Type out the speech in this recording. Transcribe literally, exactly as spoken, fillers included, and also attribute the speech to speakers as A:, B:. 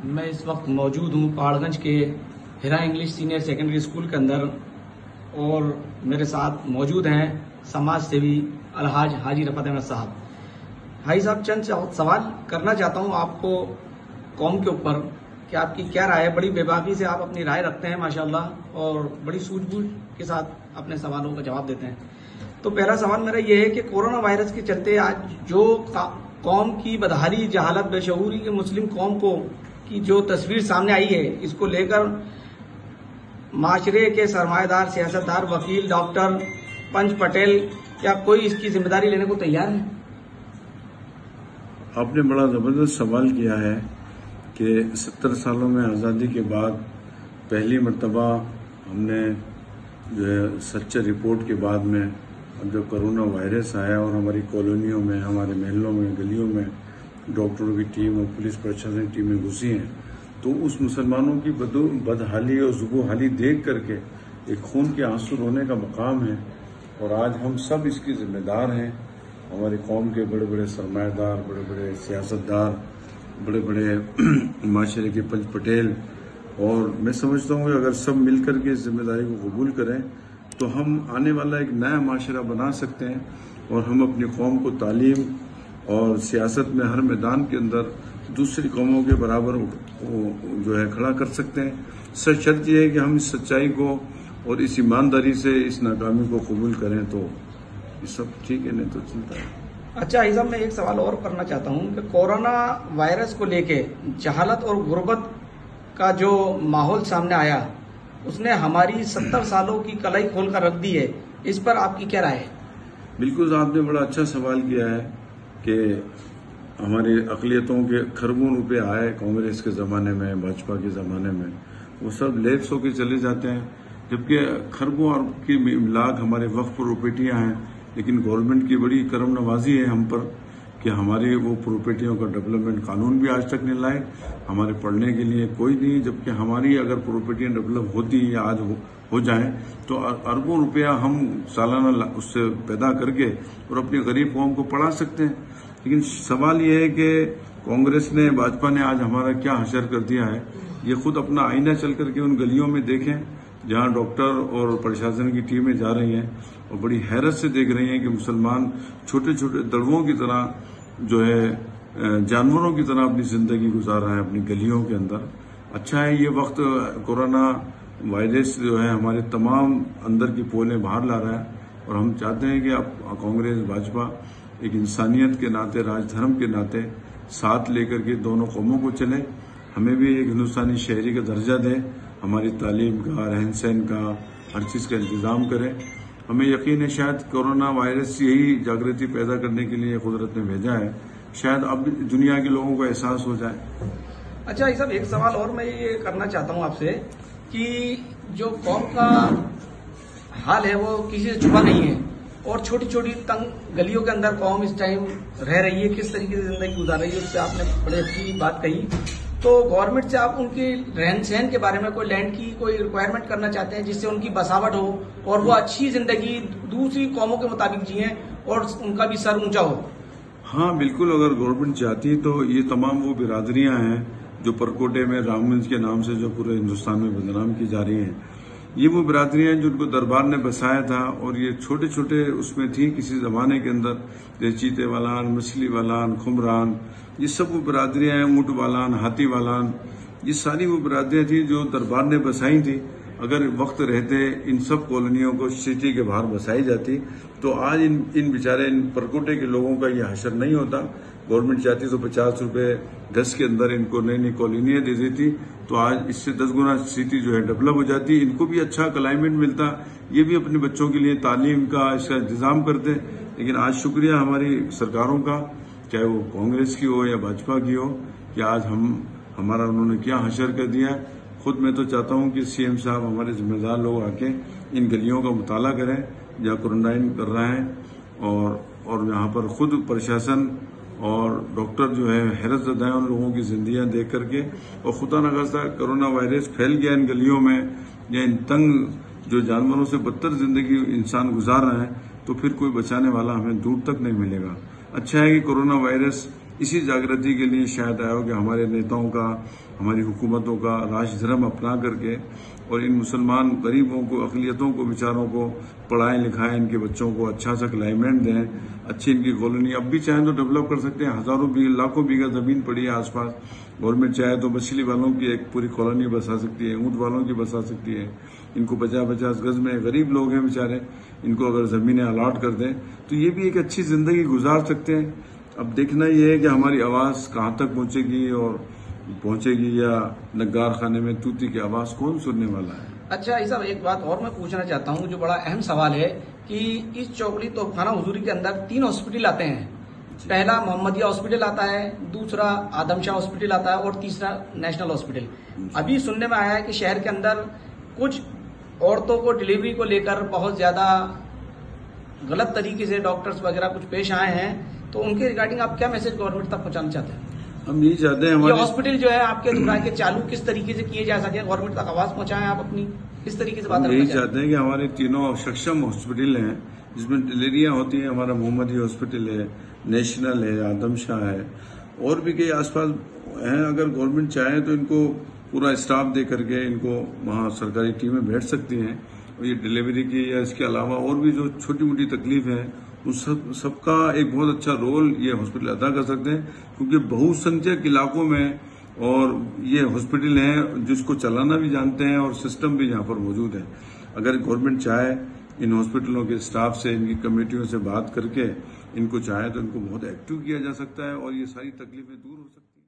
A: मैं इस वक्त मौजूद हूँ पहाड़गंज के Hira English senior secondary school के अंदर और मेरे साथ मौजूद हैं समाज सेवी अलहाज हाजी रफत अहमद साहब। हाजी साहब, चंद सवाल करना चाहता हूँ आपको कौम के ऊपर कि आपकी क्या राय है। बड़ी बेबाकी से आप अपनी राय रखते हैं माशाल्लाह और बड़ी सूझबूझ के साथ अपने सवालों का जवाब देते हैं। तो पहला सवाल मेरा ये है कि कोरोना वायरस के चलते आज जो कौम की बदहाली, जहालत, बेशऊरी के मुस्लिम कौम को की जो तस्वीर सामने आई है, इसको लेकर माशरे के सरमाएदार, सियासतदार, वकील, डॉक्टर, पंच पटेल, क्या कोई इसकी जिम्मेदारी लेने को तैयार है?
B: आपने बड़ा जबरदस्त सवाल किया है कि सत्तर सालों में आज़ादी के बाद पहली मर्तबा हमने जो है सच्चे रिपोर्ट के बाद में अब जब कोरोना वायरस आया और हमारी कॉलोनियों में, हमारे महलों में, गलियों में डॉक्टरों की टीम और पुलिस प्रशासन की टीमें घुसी हैं, तो उस मुसलमानों की बदहाली और जुबूहाली देख करके एक खून के आंसू रोने का मकाम है। और आज हम सब इसकी जिम्मेदार हैं। हमारी कौम के बड़े बड़े सरमाएदार, बड़े बड़े सियासतदार, बड़े बड़े माशरे के पंच पटेल, और मैं समझता हूँ कि अगर सब मिलकर के इस जिम्मेदारी को कबूल करें तो हम आने वाला एक नया माशरा बना सकते हैं और हम अपनी कौम को तालीम और सियासत में हर मैदान के अंदर दूसरी कौमों के बराबर जो है खड़ा कर सकते हैं। सच शर्त यह है कि हम इस सच्चाई को और इस ईमानदारी से इस नाकामी को कबूल करें तो ये सब ठीक है, नहीं तो चलता है।
A: अच्छा हिसाब, मैं एक सवाल और करना चाहता हूँ कि कोरोना वायरस को लेके जहालत और गुर्बत का जो माहौल सामने आया, उसने हमारी सत्तर सालों की कलाई खोल कर रख दी है। इस पर आपकी क्या राय है?
B: बिल्कुल, आपने बड़ा अच्छा सवाल किया है कि हमारी अकलियतों के खरबों रुपए आए कांग्रेस के जमाने में, भाजपा के जमाने में, वो सब लेप्स होकर चले जाते हैं, जबकि खरबों की लाख हमारे वक्फ प्रॉपर्टियां हैं। लेकिन गवर्नमेंट की बड़ी करम नवाजी है हम पर कि हमारी वो प्रॉपर्टियों का डेवलपमेंट कानून भी आज तक नहीं लाए, हमारे पढ़ने के लिए कोई नहीं। जबकि हमारी अगर प्रॉपर्टियां डेवलप होती या आज हो, हो जाए तो अरबों रुपया हम सालाना उससे पैदा करके और अपनी गरीब कौम को पढ़ा सकते हैं। लेकिन सवाल यह है कि कांग्रेस ने, भाजपा ने आज हमारा क्या हशर कर दिया है। ये खुद अपना आईना चल करके उन गलियों में देखें जहां डॉक्टर और प्रशासन की टीमें जा रही हैं और बड़ी हैरत से देख रही हैं कि मुसलमान छोटे छोटे दड़वों की तरह जो है जानवरों की तरह अपनी जिंदगी गुजार रहा है अपनी गलियों के अंदर। अच्छा है, ये वक्त कोरोना वायरस जो है हमारे तमाम अंदर की पोलें बाहर ला रहा है और हम चाहते हैं कि अब कांग्रेस, भाजपा एक इंसानियत के नाते, राजधर्म के नाते साथ लेकर के दोनों कौमों को चले। हमें भी एक हिंदुस्तानी शहरी का दर्जा दे, हमारी तालीम का, रहन सहन का, हर चीज का इंतजाम करें। हमें यकीन है शायद कोरोना वायरस यही जागृति पैदा करने के लिए कुदरत ने भेजा है, शायद अब दुनिया के लोगों को एहसास हो जाए।
A: अच्छा ये सब, एक सवाल और मैं ये करना चाहता हूँ आपसे कि जो कौम का हाल है वो किसी से छुपा नहीं है और छोटी छोटी तंग गलियों के अंदर कौम इस टाइम रह रही है, किस तरीके से जिंदगी गुजार रही है, उससे आपने बड़ी अच्छी बात कही। तो गवर्नमेंट से आप उनके रहन सहन के बारे में कोई लैंड की कोई रिक्वायरमेंट करना चाहते हैं जिससे उनकी बसावट हो और वो अच्छी जिंदगी दूसरी कौमों के मुताबिक जिए और उनका भी सर ऊंचा हो?
B: हाँ बिल्कुल, अगर गवर्नमेंट चाहती तो ये तमाम वो बिरादरियां हैं जो परकोटे में रामगंज के नाम से जो पूरे हिंदुस्तान में बदनाम की जा रही हैं, ये वो बिरादरियां जिनको दरबार ने बसाया था और ये छोटे छोटे उसमें थी किसी जमाने के अंदर, जैसे चीते वालान, मछली वालान, खुमरान, ये सब वो बिरादरियां हैं, ऊंट वालान, हाथी वालान, ये सारी वो बिरादरियां थी जो दरबार ने बसाई थी। अगर वक्त रहते इन सब कॉलोनियों को सिटी के बाहर बसाई जाती तो आज इन इन बेचारे इन परकोटे के लोगों का ये हशर नहीं होता। गवर्नमेंट चाहती तो पचास रुपए गज के अंदर इनको नई नई कॉलोनियां दे देती तो आज इससे दस गुना सिटी जो है डेवलप हो जाती, इनको भी अच्छा क्लाइमेट मिलता, ये भी अपने बच्चों के लिए तालीम का इसका इंतजाम करते। लेकिन आज शुक्रिया हमारी सरकारों का, चाहे वो कांग्रेस की हो या भाजपा की हो, कि आज हम हमारा उन्होंने क्या हशर कर दिया। खुद मैं तो चाहता हूं कि सीएम साहब, हमारे जिम्मेदार लोग आके इन गलियों का मुताला करें जहाँ क्वारंटाइन कर रहे हैं और और यहाँ पर खुद प्रशासन और डॉक्टर जो है हैरत ज़दा है उन लोगों की जिंदगियां देख करके। और खुदा न खास्ता कोरोना वायरस फैल गया इन गलियों में या इन तंग जो जानवरों से बदतर जिंदगी इंसान गुजार रहे हैं तो फिर कोई बचाने वाला हमें दूर तक नहीं मिलेगा। अच्छा है कि कोरोना वायरस इसी जागृति के लिए शायद आया हो कि हमारे नेताओं का, हमारी हुकूमतों का राष्ट्र धर्म अपना करके और इन मुसलमान गरीबों को, अक़लियतों को, बेचारों को पढ़ाएं लिखाएं, इनके बच्चों को अच्छा सा क्लाइमेट दें, अच्छी इनकी कॉलोनी अब भी चाहें तो डेवलप कर सकते हैं। हजारों बीघा, लाखों बीघा जमीन पड़ी है आसपास। गवर्नमेंट चाहे तो मछली वालों की एक पूरी कॉलोनी बसा सकती है, ऊंट वालों की बसा सकती है। इनको पचास पचास गज में, गरीब लोग हैं बेचारे, इनको अगर जमीनें अलॉट कर दें तो ये भी एक अच्छी जिंदगी गुजार सकते हैं। अब देखना यह है कि हमारी आवाज कहाँ तक पहुंचेगी और पहुंचेगी या नगार खाने में तूती की आवाज कौन सुनने वाला है।
A: अच्छा ये साहब, एक बात और मैं पूछना चाहता हूँ जो बड़ा अहम सवाल है कि इस चौकड़ी तोपखाना हुजूरी के अंदर तीन हॉस्पिटल आते हैं। पहला मोहम्मदिया हॉस्पिटल आता है, दूसरा आदमशाह हॉस्पिटल आता है और तीसरा नेशनल हॉस्पिटल। अभी सुनने में आया है कि शहर के अंदर कुछ औरतों को डिलीवरी को लेकर बहुत ज्यादा गलत तरीके से डॉक्टर्स वगैरह कुछ पेश आए हैं, तो उनके रिगार्डिंग आप क्या मैसेज गवर्नमेंट तक पहुंचाना चाहते हैं?
B: हम यही चाहते हैं हमारे
A: हॉस्पिटल जो है आपके दुकान के चालू किस तरीके से किए जा सके, गवर्नमेंट तक आवाज पहुंचाएं आप अपनी, इस तरीके से बात
B: यही चाहते हैं कि हमारे तीनों सक्षम हॉस्पिटल हैं जिसमें डिलीवरियां होती हैं। हमारा मोहम्मदी हॉस्पिटल है, नेशनल है, आदमशाह है और भी कई आसपास हैं। अगर गवर्नमेंट चाहे तो इनको पूरा स्टाफ दे करके इनको वहाँ सरकारी टीमें बैठ सकती हैं और ये डिलीवरी की या इसके अलावा और भी जो छोटी मोटी तकलीफ है उन सब सबका एक बहुत अच्छा रोल ये हॉस्पिटल अदा कर सकते हैं, क्योंकि बहुसंख्यक इलाकों में और ये हॉस्पिटल हैं जिसको चलाना भी जानते हैं और सिस्टम भी यहाँ पर मौजूद है। अगर गवर्नमेंट चाहे इन हॉस्पिटलों के स्टाफ से, इनकी कमेटियों से बात करके इनको चाहे तो इनको बहुत एक्टिव किया जा सकता है और ये सारी तकलीफें दूर हो सकती हैं।